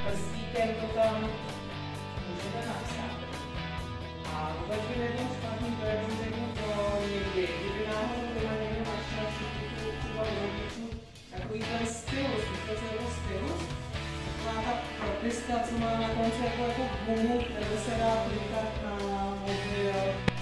prstíkem to tam můžete napsat. A vůbec by nebylo špatný, to jenom řeknu to někdy. Kdyby náhodou byla někdo našel všichni třeba u rodičů takový ten stylus, víte, co je to stylus? Taková ta propiska, co má na konci jako gumu, kterou se dá klikat na mobil.